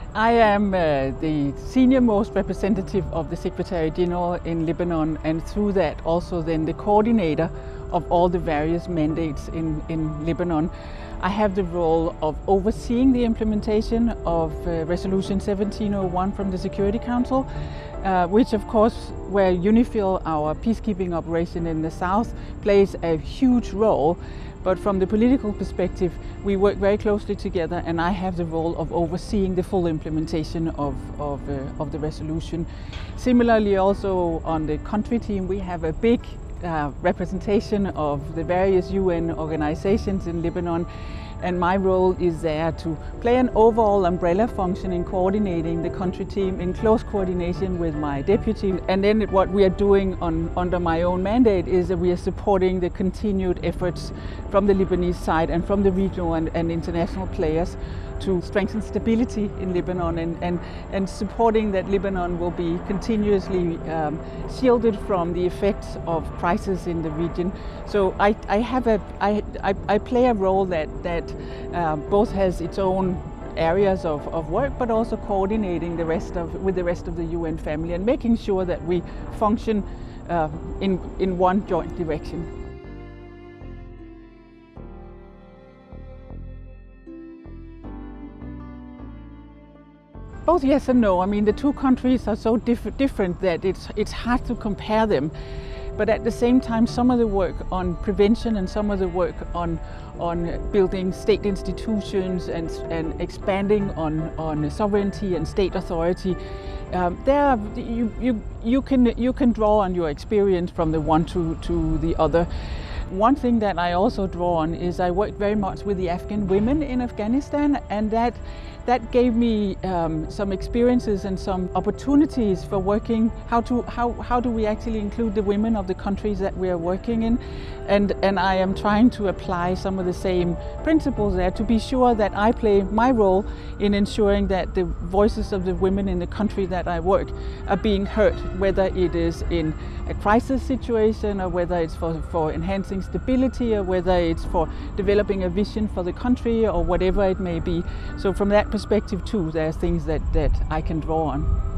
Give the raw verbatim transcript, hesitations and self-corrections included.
I am uh, the senior most representative of the Secretary General in Lebanon, and through that also then the coordinator of all the various mandates in, in Lebanon. I have the role of overseeing the implementation of uh, Resolution seventeen oh one from the Security Council, uh, which of course, where UNIFIL, our peacekeeping operation in the south, plays a huge role. But from the political perspective, we work very closely together, and I have the role of overseeing the full implementation of, of, uh, of the resolution. Similarly, also on the country team, we have a big uh, representation of the various U N organizations in Lebanon, and my role is there to play an overall umbrella function in coordinating the country team in close coordination with my deputy. And then what we are doing on, under my own mandate is that we are supporting the continued efforts from the Lebanese side and from the regional and, and international players to strengthen stability in Lebanon, and, and, and supporting that Lebanon will be continuously um, shielded from the effects of crisis in the region. So I, I, have a, I, I, I play a role that, that uh, both has its own areas of, of work, but also coordinating the rest of, with the rest of the U N family and making sure that we function uh, in, in one joint direction. Both yes and no. I mean, the two countries are so diff different that it's, it's hard to compare them. But at the same time, some of the work on prevention and some of the work on, on building state institutions and, and expanding on, on sovereignty and state authority, um, there you, you, you, can, you can draw on your experience from the one to, to the other. One thing that I also draw on is I worked very much with the Afghan women in Afghanistan, and that that gave me um, some experiences and some opportunities for working how to how how do we actually include the women of the countries that we are working in, and and I am trying to apply some of the same principles there to be sure that I play my role in ensuring that the voices of the women in the country that I work are being heard, whether it is in a crisis situation or whether it's for, for enhancing stability or whether it's for developing a vision for the country or whatever it may be. So from that perspective too, there are things that, that I can draw on.